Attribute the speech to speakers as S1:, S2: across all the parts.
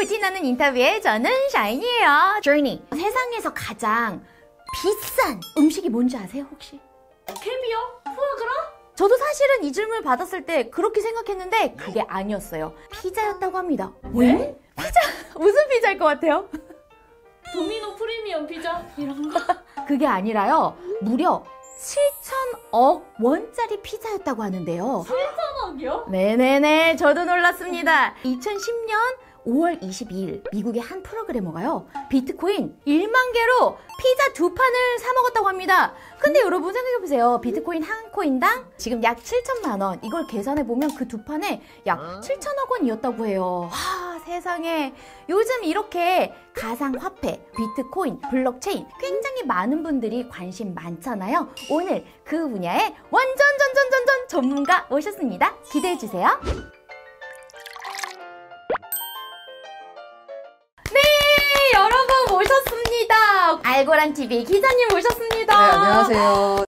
S1: 부티나는 인터뷰에 저는 샤인이에요. Journey, 세상에서 가장 비싼 음식이 뭔지 아세요 혹시?
S2: 캐비어? 푸아그라?
S1: 저도 사실은 이 질문을 받았을 때 그렇게 생각했는데 그게 아니었어요. 피자였다고 합니다.
S2: 왜?
S1: 피자? 무슨 피자일 것 같아요?
S2: 도미노 프리미엄 피자? 이런 거?
S1: 그게 아니라요. 무려 7천억 원짜리 피자였다고 하는데요.
S2: 7천억이요?
S1: 네네네, 저도 놀랐습니다. 2010년 5월 22일 미국의 한 프로그래머가요, 비트코인 1만 개로 피자 2판을 사 먹었다고 합니다. 근데 여러분 생각해보세요. 비트코인 한 코인당 지금 약 7천만 원, 이걸 계산해보면 그 2판에 약 7천억 원이었다고 해요. 와, 세상에. 요즘 이렇게 가상화폐, 비트코인, 블록체인 굉장히 많은 분들이 관심 많잖아요. 오늘 그 분야의 완전 전문가 오셨습니다. 기대해주세요. 네, 여러분 모셨습니다. 알고란TV 기자님 모셨습니다.
S3: 네, 안녕하세요.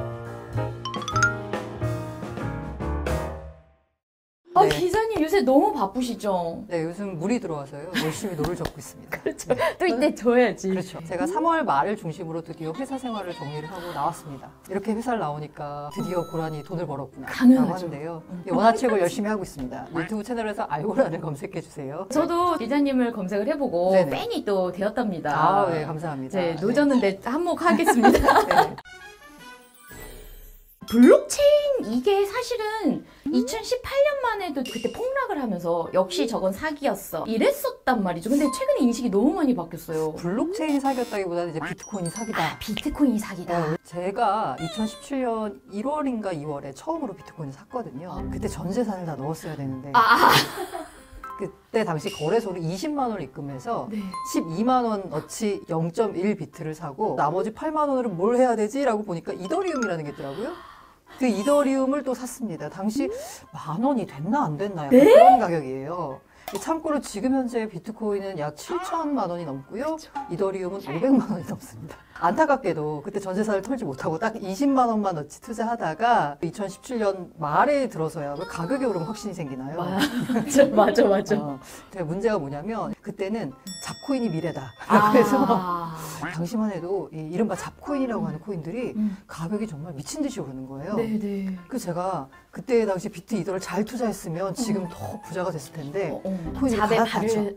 S3: 네.
S1: 기자님 요새 너무 바쁘시죠?
S3: 네, 요즘 물이 들어와서요. 열심히 노를 젓고 있습니다.
S1: 그렇죠. 또 이때 줘야지.
S3: 그렇죠. 제가 3월 말을 중심으로 드디어 회사 생활을 정리를 하고 나왔습니다. 이렇게 회사를 나오니까 드디어 고라니 돈을 벌었구나.
S1: 당연하죠.
S3: 하는데요. 원화책을 열심히 하고 있습니다. 유튜브 채널에서 알고란을 검색해 주세요.
S1: 저도 기자님을 검색을 해보고
S3: 네네.
S1: 팬이 또 되었답니다.
S3: 아, 네, 감사합니다.
S1: 네, 노졌는데 한몫하겠습니다.
S3: 네.
S1: 블록체인 이게 사실은 2018년만 해도 그때 폭락을 하면서 역시 저건 사기였어 이랬었단 말이죠. 근데 최근에 인식이 너무 많이 바뀌었어요.
S3: 블록체인이 사기였다기보다는 이제 비트코인이 사기다.
S1: 비트코인이 사기다.
S3: 제가 2017년 1월인가 2월에 처음으로 비트코인을 샀거든요. 그때 전 재산을 다 넣었어야 되는데 그때 당시 거래소로 20만 원을 입금해서
S1: 네.
S3: 12만 원어치 0.1 비트를 사고 나머지 8만 원으로 뭘 해야 되지? 라고 보니까 이더리움이라는 게 있더라고요. 그 이더리움을 또 샀습니다. 당시 만 원이 됐나 안 됐나 약간 그런 가격이에요. 참고로 지금 현재 비트코인은 약 7천만 원이 넘고요. 이더리움은 500만 원이 넘습니다. 안타깝게도 그때 전재산을 털지 못하고 딱 20만 원만 넣지 투자하다가 2017년 말에 들어서야 왜 가격이 오르면 확신이 생기나요?
S1: 맞아.
S3: 근데 문제가 뭐냐면 그때는 잡코인이 미래다. 그래서 당시만 해도 이 이른바 잡코인이라고 하는 코인들이 가격이 정말 미친 듯이 오르는 거예요.
S1: 네네.
S3: 그래서 제가 그때 당시 비트 이더를 잘 투자했으면 지금 더 부자가 됐을 텐데 코인을 갈아탔죠.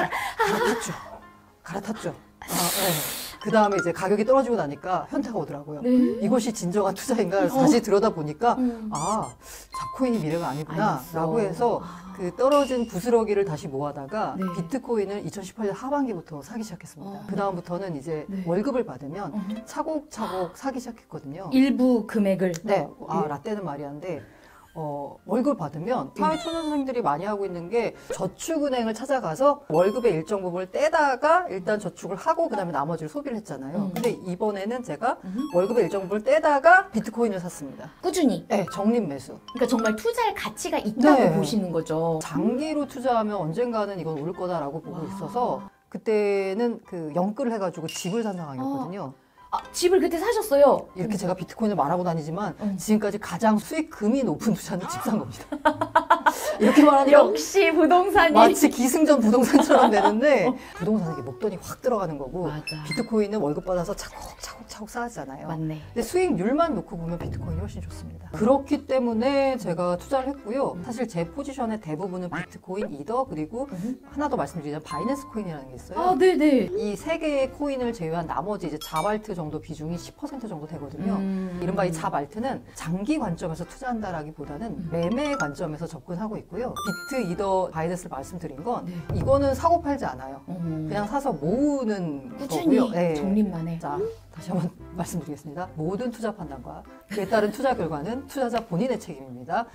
S3: 갈아탔죠. 그 다음에 이제 가격이 떨어지고 나니까 현타가 오더라고요.
S1: 네.
S3: 이것이 진정한 투자인가? 그래서 다시 들여다보니까 잡코인이 미래가 아니구나 라고 해서 그 떨어진 부스러기를 다시 모아다가 비트코인을 2018년 하반기부터 사기 시작했습니다. 그 다음부터는 이제 월급을 받으면 차곡차곡 사기 시작했거든요.
S1: 일부 금액을.
S3: 네. 라떼는 말이 한데 월급을 받으면 사회초년생들이 많이 하고 있는 게 저축은행을 찾아가서 월급의 일정 부분을 떼다가 일단 저축을 하고 그 다음에 나머지를 소비를 했잖아요. 근데 이번에는 제가 월급의 일정 부분을 떼다가 비트코인을 샀습니다.
S1: 꾸준히.
S3: 네, 적립 매수.
S1: 그러니까 정말 투자할 가치가 있다고
S3: 네.
S1: 보시는 거죠.
S3: 장기로 투자하면 언젠가는 이건 오를 거다라고 보고 있어서 그때는 그 영끌을 해가지고 집을 산 상황이었거든요.
S1: 집을 그때 사셨어요?
S3: 이렇게 제가 비트코인을 말하고 다니지만 지금까지 가장 수익금이 높은 투자는 집 산 겁니다. 이렇게 말하니까
S1: 역시 부동산이.
S3: 마치 기승전 부동산처럼 되는데 부동산은 이게 목돈이 확 들어가는 거고
S1: 맞아.
S3: 비트코인은 월급 받아서 차곡차곡 쌓았잖아요.
S1: 맞네.
S3: 근데 수익률만 놓고 보면 비트코인이 훨씬 좋습니다. 그렇기 때문에 제가 투자를 했고요. 사실 제 포지션의 대부분은 비트코인, 이더 그리고 하나 더 말씀드리자면 바이낸스 코인이라는 게 있어요.
S1: 네네.
S3: 이 세 개의 코인을 제외한 나머지 이제 자발트 정도 비중이 10% 정도 되거든요. 이른바 이 자발트는 장기 관점에서 투자한다라기보다는 매매 관점에서 접근하고 있고요. 비트, 이더, 바이낸스를 말씀드린 건 이거는 사고 팔지 않아요. 그냥 사서 모으는
S1: 꾸준히
S3: 거고요. 네.
S1: 적립만 해.
S3: 자, 다시 한번 말씀드리겠습니다. 모든 투자 판단과 그에 따른 투자 결과는 투자자 본인의 책임입니다.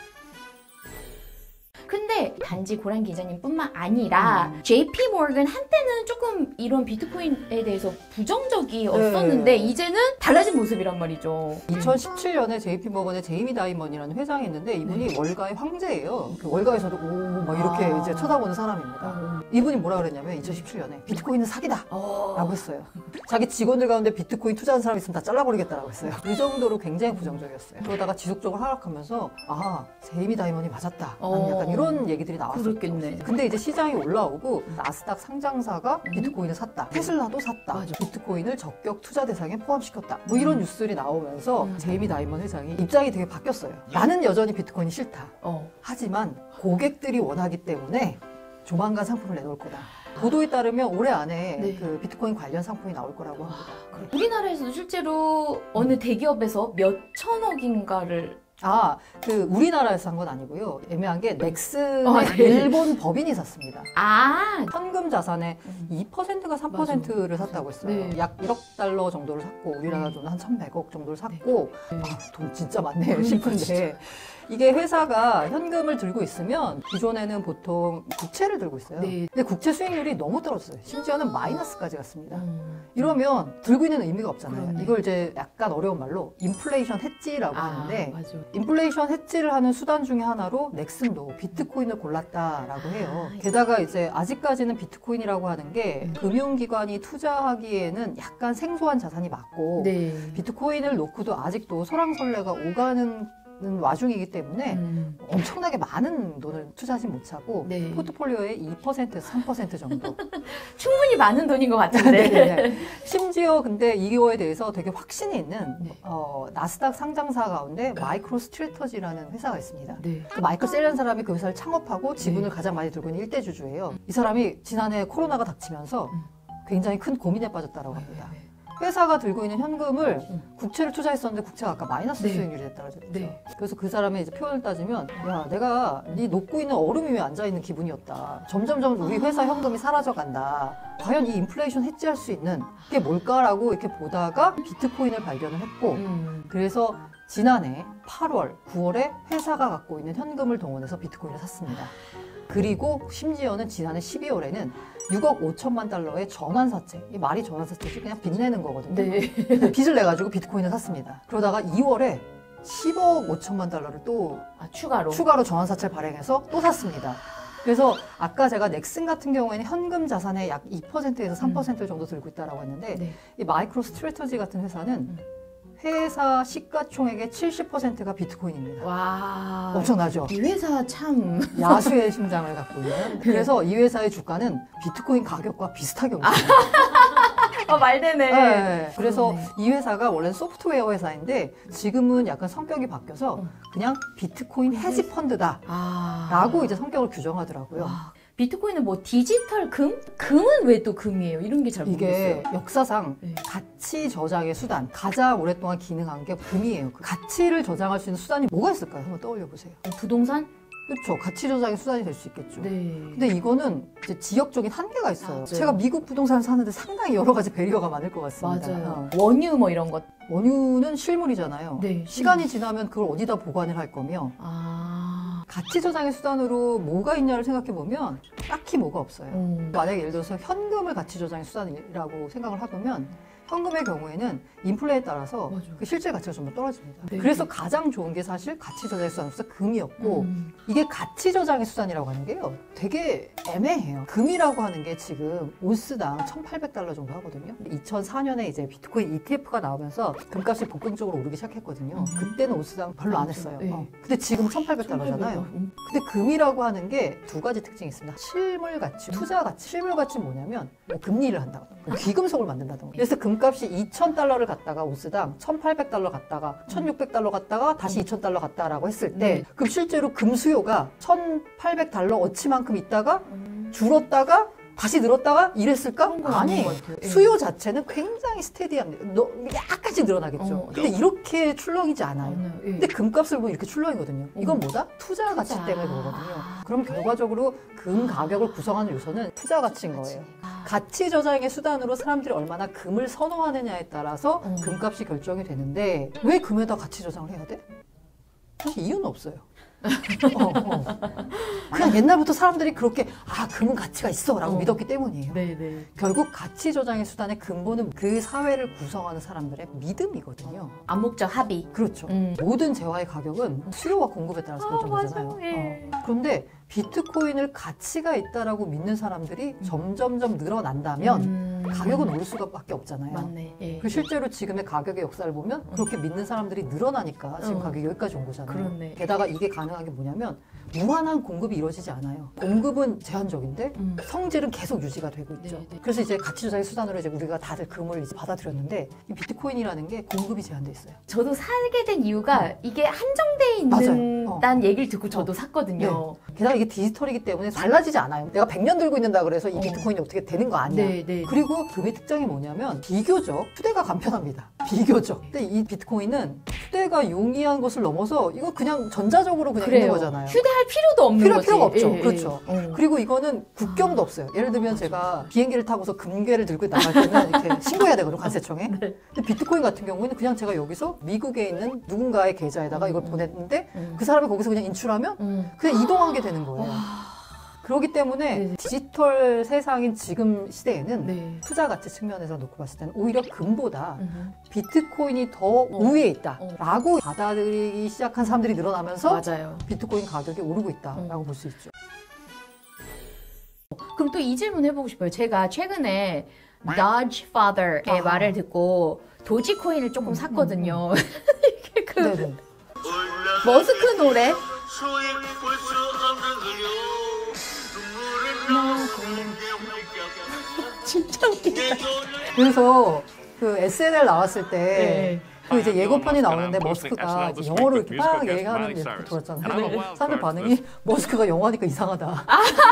S1: 근데 단지 고란 기자님뿐만 아니라 JP 모건 한때는 조금 이런 비트코인에 대해서 부정적이었었는데 이제는 달라진 모습이란 말이죠.
S3: 2017년에 JP 모건의 제이미 다이먼이라는 회장이 있는데 이분이 월가의 황제예요. 그 월가에서도 오 막 이렇게 이제 쳐다보는 사람입니다. 이분이 뭐라 그랬냐면 2017년에 비트코인은 사기다 라고 했어요. 자기 직원들 가운데 비트코인 투자한 사람 있으면 다 잘라버리겠다라고 했어요. 그 정도로 굉장히 부정적이었어요. 그러다가 지속적으로 하락하면서 제이미 다이먼이 맞았다 라는 약간 이런 얘기들이 일이 나왔었죠.
S1: 그렇겠네.
S3: 근데 이제 시장이 올라오고 나스닥 상장사가 비트코인을 샀다. 테슬라도 샀다.
S1: 맞아.
S3: 비트코인을 적격 투자 대상에 포함시켰다. 뭐 이런 뉴스들이 나오면서 제이미 다이먼 회장이 입장이 되게 바뀌었어요. 나는 여전히 비트코인이 싫다. 하지만 고객들이 원하기 때문에 조만간 상품을 내놓을 거다. 보도에 따르면 올해 안에
S1: 네.
S3: 그 비트코인 관련 상품이 나올 거라고 합니다.
S1: 우리나라에서도 실제로 어느 대기업에서 몇 천억인가를
S3: 그 우리나라에서 한 건 아니고요. 애매한 게 넥슨의
S1: 네.
S3: 일본 법인이 샀습니다.
S1: 아,
S3: 현금 자산의 2%가 3%를 샀다고 했어요.
S1: 네.
S3: 약 1억 달러 정도를 샀고 우리나라 돈 한 1,100억 정도를 샀고
S1: 네.
S3: 돈 진짜 많네요 싶은데 이게 회사가 현금을 들고 있으면 기존에는 보통 국채를 들고 있어요.
S1: 네.
S3: 근데 국채 수익률이 너무 떨어졌어요. 심지어는 마이너스까지 갔습니다. 이러면 들고 있는 의미가 없잖아요.
S1: 그러네.
S3: 이걸 이제 약간 어려운 말로 인플레이션 해지라고 하는데
S1: 맞아.
S3: 인플레이션 해지를 하는 수단 중에 하나로 넥슨도 비트코인을 골랐다라고 해요.
S1: 아,
S3: 게다가 이제 아직까지는 비트코인이라고 하는 게 금융기관이 투자하기에는 약간 생소한 자산이 맞고
S1: 네.
S3: 비트코인을 놓고도 아직도 설왕설래가 오가는 와중이기 때문에 엄청나게 많은 돈을 투자하지 못하고
S1: 네.
S3: 포트폴리오의 2%에서 3% 정도.
S1: 충분히 많은 돈인 것 같은데.
S3: 네네네. 심지어 근데 이거에 대해서 되게 확신이 있는
S1: 네.
S3: 나스닥 상장사 가운데 마이크로 스트래터지라는 회사가 있습니다.
S1: 네.
S3: 그 마이클 셀이라는 사람이 그 회사를 창업하고 지분을 가장 많이 들고 있는 일대 주주예요. 이 사람이 지난해 코로나가 닥치면서 굉장히 큰 고민에 빠졌다고 합니다. 회사가 들고 있는 현금을 국채를 투자했었는데 국채가 아까 마이너스
S1: 네.
S3: 수익률이 됐다고 했죠.
S1: 네.
S3: 그래서 그 사람의 이제 표현을 따지면 야 내가 네 녹고 있는 얼음 위에 앉아있는 기분이었다. 점점점 우리 회사 현금이 사라져간다. 과연 이 인플레이션 해지할 수 있는 게 뭘까라고 이렇게 보다가 비트코인을 발견을 했고 그래서 지난해 8월, 9월에 회사가 갖고 있는 현금을 동원해서 비트코인을 샀습니다. 그리고 심지어는 지난해 12월에는 6억 5천만 달러의 전환사채, 이 말이 전환사채지 그냥 빚 내는 거거든요.
S1: 네.
S3: 빚을 내가지고 비트코인을 샀습니다. 그러다가 2월에 10억 5천만 달러를 또
S1: 추가로.
S3: 추가로 전환사채를 발행해서 또 샀습니다. 그래서 아까 제가 넥슨 같은 경우에는 현금 자산의 약 2%에서 3% 정도 들고 있다고 했는데
S1: 네.
S3: 이 마이크로 스트래터지 같은 회사는 회사 시가총액의 70%가 비트코인입니다.
S1: 와.
S3: 엄청나죠?
S1: 이 회사 참.
S3: 야수의 심장을 갖고 있는. 그래서 이 회사의 주가는 비트코인 가격과 비슷하게 움직여요.
S1: 말되네.
S3: 네. 그래서
S1: 그러네.
S3: 이 회사가 원래 소프트웨어 회사인데 지금은 약간 성격이 바뀌어서 그냥 비트코인 헤지 펀드다. 라고 이제 성격을 규정하더라고요.
S1: 와. 비트코인은 뭐 디지털 금? 금은 왜 또 금이에요? 이런 게 잘
S3: 이게
S1: 모르겠어요.
S3: 역사상
S1: 네.
S3: 가치 저장의 수단, 가장 오랫동안 기능한 게 금이에요. 그 가치를 저장할 수 있는 수단이 뭐가 있을까요? 한번 떠올려 보세요.
S1: 부동산?
S3: 그렇죠. 가치 저장의 수단이 될 수 있겠죠.
S1: 네.
S3: 근데 이거는 이제 지역적인 한계가 있어요.
S1: 맞아요.
S3: 제가 미국 부동산을 사는데 상당히 여러 가지 배리어가 많을 것 같습니다.
S1: 맞아요. 원유 뭐 이런 것.
S3: 원유는 실물이잖아요.
S1: 네.
S3: 시간이 지나면 그걸 어디다 보관을 할 거며 가치 저장의 수단으로 뭐가 있냐를 생각해 보면 딱히 뭐가 없어요. 만약에 예를 들어서 현금을 가치 저장의 수단이라고 생각을 해보면 현금의 경우에는 인플레에 따라서
S1: 맞아.
S3: 그 실제 가치가 좀 더 떨어집니다.
S1: 네.
S3: 그래서 가장 좋은 게 사실 가치 저장의 수단으로서 금이었고 이게 가치 저장의 수단이라고 하는 게요. 되게 애매해요. 금이라고 하는 게 지금 온스당 1,800달러 정도 하거든요. 2004년에 이제 비트코인 ETF가 나오면서 금값이 폭등적으로 오르기 시작했거든요. 그때는 온스당 별로 안 했어요.
S1: 네.
S3: 근데 지금 1,800달러잖아요. 근데 금이라고 하는 게 두 가지 특징이 있습니다. 실물 가치, 투자 가치. 실물 가치는 뭐냐면 뭐 금리를 한다거나 귀금속을 만든다던가. 그래서 금값이 2,000달러를 갖다가 온스당 1,800달러 갔다가 1,600달러 갔다가 다시 2,000달러 갔다라고 했을 때 그럼 실제로 금 수요가 1,800달러 어치만큼 있다가 줄었다가 다시 늘었다가 이랬을까? 아니, 수요 자체는 굉장히 스테디합니다. 약간씩 늘어나겠죠. 근데 이렇게 출렁이지 않아요. 근데 금값을 보면 이렇게 출렁이거든요. 이건 뭐다? 투자 가치 때문에 그러거든요. 그럼 결과적으로 금 가격을 구성하는 요소는 투자 가치인 거예요. 가치 저장의 수단으로 사람들이 얼마나 금을 선호하느냐에 따라서 금값이 결정이 되는데 왜 금에다 가치 저장을 해야 돼? 사실 이유는 없어요. 그냥 옛날부터 사람들이 그렇게 금은 가치가 있어 라고 믿었기 때문이에요.
S1: 네네.
S3: 결국 가치 저장의 수단의 근본은 그 사회를 구성하는 사람들의 믿음이거든요.
S1: 암묵적 합의.
S3: 그렇죠. 모든 재화의 가격은 수요와 공급에 따라서 결정되잖아요.
S1: 맞아요. 예.
S3: 그런데 비트코인을 가치가 있다라고 믿는 사람들이 점점점 늘어난다면 가격은 오를 수밖에 없잖아요.
S1: 맞네. 예.
S3: 그 실제로 지금의 가격의 역사를 보면 그렇게 믿는 사람들이 늘어나니까 지금 가격이 여기까지 온 거잖아요.
S1: 그렇네.
S3: 게다가 이게 가능한 게 뭐냐면 무한한 공급이 이루어지지 않아요. 공급은 제한적인데 성질은 계속 유지가 되고 있죠.
S2: 네.
S3: 그래서 이제 가치 조작의 수단으로 이제 우리가 다들 금을 이제 받아들였는데 이 비트코인이라는 게 공급이 제한돼 있어요.
S1: 저도 사게 된 이유가 이게 한정돼 있는다는 얘기를 듣고 저도 샀거든요.
S3: 게다가 이게 디지털이기 때문에 달라지지 않아요. 내가 100년 들고 있는다 그래서 이 비트코인이 어떻게 되는 거 아니야.
S1: 네.
S3: 그리고 금의 특징이 뭐냐면 비교적 휴대가 간편합니다. 비교적. 근데 이 비트코인은 휴대가 용이한 것을 넘어서 이거 그냥 전자적으로 그냥 있는 거잖아요.
S1: 휴대할 필요도 없는
S3: 필요할
S1: 거지.
S3: 필요가 없죠.
S1: 예,
S3: 그렇죠.
S1: 예.
S3: 그리고 이거는 국경도 없어요. 예를 들면 제가 비행기를 타고서 금괴를 들고 나갈 때는 이렇게 신고해야 되거든요, 관세청에. 근데 비트코인 같은 경우에는 그냥 제가 여기서 미국에 있는 누군가의 계좌에다가 이걸 보냈는데 그 사람이 거기서 그냥 인출하면 그냥 이동하게 되는 거예요. 그렇기 때문에
S1: 네네.
S3: 디지털 세상인 지금 시대에는
S1: 네.
S3: 투자 가치 측면에서 놓고 봤을 때는 오히려 금보다 비트코인이 더 우위에 있다라고 받아들이기 시작한 사람들이 늘어나면서
S1: 맞아요.
S3: 비트코인 가격이 오르고 있다라고 볼 수 있죠.
S1: 그럼 또 이 질문 해보고 싶어요. 제가 최근에 Dodge Father의 말을 듣고 도지코인을 조금 샀거든요. 이게 그
S3: 네네.
S1: 머스크 노래.
S4: 수익 볼수 없는 그려 눈물은 나오고
S1: 진짜 웃기다.
S3: 그래서 그 SNL 나왔을 때
S1: 네.
S3: 그 이제 예고편이 나오는데 머스크가 이제 영어로 이렇게 막 얘기하는 게 들었잖아요. 사람들 반응이 머스크가 영어 하니까 이상하다.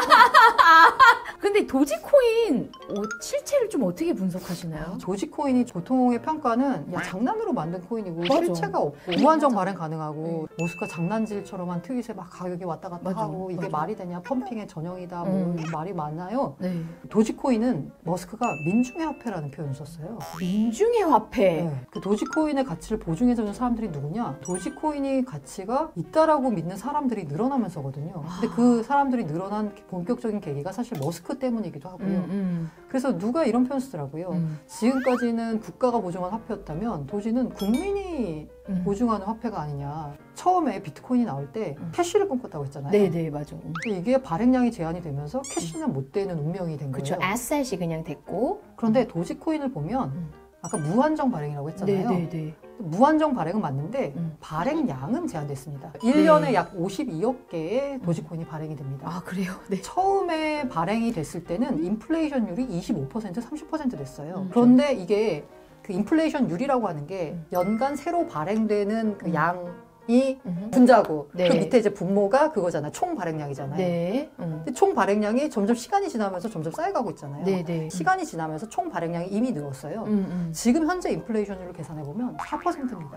S1: 근데 도지코인 실체를 좀 어떻게 분석하시나요?
S3: 도지코인이 보통의 평가는 야, 장난으로 만든 코인이고
S1: 맞아.
S3: 실체가 없고 무한정 발행 가능하고 머스크가 장난질처럼 한 트윗에 막 가격이 왔다 갔다
S1: 맞아.
S3: 하고 이게
S1: 맞아.
S3: 말이 되냐 펌핑의 전형이다 뭐 말이 많아요.
S1: 네.
S3: 도지코인은 머스크가 민중의 화폐라는 표현을 썼어요.
S1: 민중의 화폐.
S3: 네. 그 도지코인의 가치를 보증해주는 사람들이 누구냐? 도지코인이 가치가 있다라고 믿는 사람들이 늘어나면서거든요. 근데 그 사람들이 늘어난 본격적인 계기가 사실 머스크 때문이기도 하고요. 그래서 누가 이런 표현 쓰더라고요. 지금까지는 국가가 보증한 화폐였다면 도지는 국민이 보증하는 화폐가 아니냐. 처음에 비트코인이 나올 때 캐시를 꿈꿨다고 했잖아요.
S1: 네네 맞아.
S3: 근데 이게 발행량이 제한이 되면서 캐시는 못 되는 운명이 된 거예요.
S1: 그렇죠. 에셋이 그냥 됐고.
S3: 그런데 도지코인을 보면 아까 무한정 발행이라고 했잖아요.
S1: 네네네.
S3: 무한정 발행은 맞는데 발행량은 제한됐습니다. 1년에 약 52억 개의 도지코인이 발행이 됩니다.
S1: 아 그래요? 네.
S3: 처음에 발행이 됐을 때는 인플레이션율이 25%, 30% 됐어요. 그런데 이게 그 인플레이션율이라고 하는 게 연간 새로 발행되는 그 양이 분자고
S1: 네.
S3: 그 밑에 이제 분모가 그거잖아요. 총 발행량이잖아요.
S1: 네.
S3: 근데 총 발행량이 점점 시간이 지나면서 점점 쌓여가고 있잖아요.
S1: 네네.
S3: 시간이 지나면서 총 발행량이 이미 늘었어요. 지금 현재 인플레이션율을 계산해보면 4%입니다.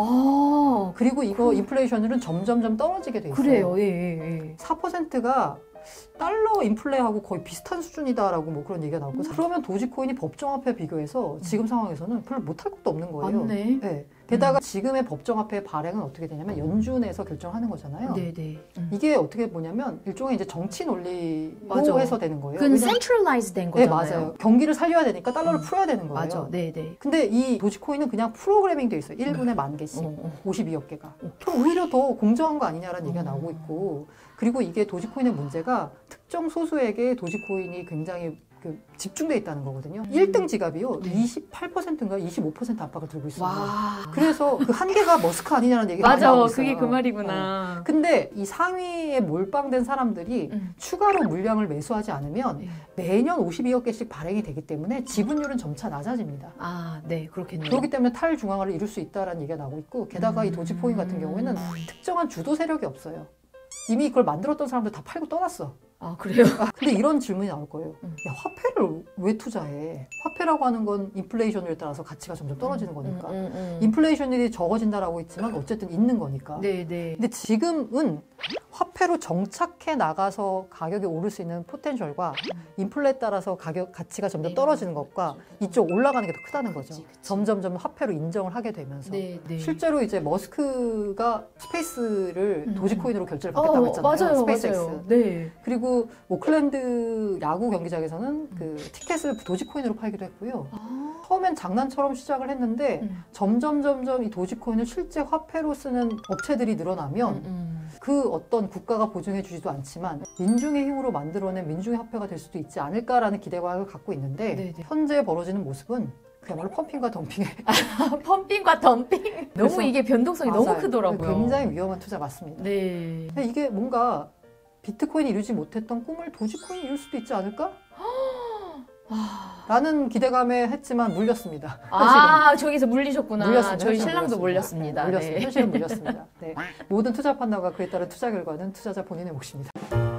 S1: 아
S3: 그리고 이거 인플레이션율은 점점점 떨어지게 돼 있어요.
S1: 그래요. 예.
S3: 4%가 달러 인플레하고 거의 비슷한 수준이다라고 뭐 그런 얘기가 나오고 그러면 도지코인이 법정화폐에 비교해서 지금 상황에서는 별로 못할 것도 없는 거예요.
S1: 맞네.
S3: 네. 게다가 지금의 법정화폐 발행은 어떻게 되냐면 연준에서 결정하는 거잖아요.
S1: 네네.
S3: 이게 어떻게 보냐면 일종의 이제 정치 논리로
S1: 맞아.
S3: 해서 되는 거예요.
S1: 그건
S3: 왜냐면-
S1: centralized 된
S3: 네,
S1: 거잖아요.
S3: 맞아요. 경기를 살려야 되니까 달러를 풀어야 되는 거예요.
S1: 맞아. 네네.
S3: 근데 이 도지코인은 그냥 프로그래밍 돼 있어요. 1분에 10,000개씩. 52억 개가. 그럼 오히려 더 공정한 거 아니냐라는 얘기가 나오고 있고 그리고 이게 도지코인의 문제가 특정 소수에게 도지코인이 굉장히 그 집중돼 있다는 거거든요. 1등 지갑이요. 28%인가 25% 압박을 들고 있어요.
S1: 와.
S3: 그래서 그 한 개가 머스크 아니냐는 얘기가
S1: 맞아.
S3: 나오고 있어요.
S1: 그게 그 말이구나.
S3: 근데 이 상위에 몰빵된 사람들이 추가로 물량을 매수하지 않으면 매년 52억 개씩 발행이 되기 때문에 지분율은 점차 낮아집니다.
S1: 아, 네. 그렇겠네요.
S3: 그렇기 때문에 탈중앙화를 이룰 수 있다는 얘기가 나오고 있고 게다가 이 도지코인 같은 경우에는 특정한 주도 세력이 없어요. 이미 그걸 만들었던 사람들 다 팔고 떠났어.
S1: 아, 그래요?
S3: 근데 이런 질문이 나올 거예요. 야, 화폐를 왜 투자해? 화폐라고 하는 건 인플레이션율에 따라서 가치가 점점 떨어지는 거니까. 인플레이션율이 적어진다라고 했지만 어쨌든 있는 거니까.
S1: 네네.
S3: 근데 지금은 화폐로 정착해 나가서 가격이 오를 수 있는 포텐셜과 인플레에 따라서 가치가 점점 떨어지는 것과 이쪽 올라가는 게 더 크다는 거죠. 점점점 화폐로 인정을 하게 되면서.
S1: 네네.
S3: 실제로 이제 머스크가 스페이스를 도지코인으로 결제를 받겠다고 했잖아요.
S1: 맞아요.
S3: 스페이스X.
S1: 맞아요. 네.
S3: 그리고 오클랜드 야구 경기장에서는 그 티켓을 도지코인으로 팔기도 했고요. 처음엔 장난처럼 시작을 했는데 점점 이 도지코인을 실제 화폐로 쓰는 업체들이 늘어나면 그 어떤 국가가 보증해 주지도 않지만 민중의 힘으로 만들어낸 민중의 화폐가 될 수도 있지 않을까라는 기대감을 갖고 있는데
S1: 네네.
S3: 현재 벌어지는 모습은 그야말로 펌핑과 덤핑에
S1: 펌핑과 덤핑. 너무
S3: 그래서-
S1: 이게 변동성이 너무
S3: 맞아요.
S1: 크더라고요.
S3: 굉장히 위험한 투자 맞습니다.
S1: 네.
S3: 근데 이게 뭔가 비트코인이 이루지 못했던 꿈을 도지코인이 이룰 수도 있지 않을까? 라는 기대감에 했지만 물렸습니다.
S1: 아, 저기서 물리셨구나.
S3: 물렸습니다.
S1: 저희
S3: 현실은
S1: 신랑도 물렸습니다.
S3: 물렸습니다.
S1: 네.
S3: 현실은 물렸습니다. 네. 모든 투자 판단과 그에 따른 투자 결과는 투자자 본인의 몫입니다.